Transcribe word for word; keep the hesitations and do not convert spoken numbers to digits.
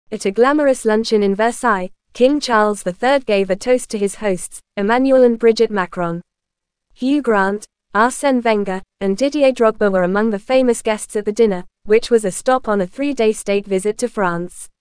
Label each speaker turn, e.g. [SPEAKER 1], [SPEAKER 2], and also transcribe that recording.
[SPEAKER 1] At a glamorous luncheon in Versailles, King Charles the Third gave a toast to his hosts, Emmanuel and Brigitte Macron. Hugh Grant, Arsène Wenger, and Didier Drogba were among the famous guests at the dinner, which was a stop on a three-day state visit to France.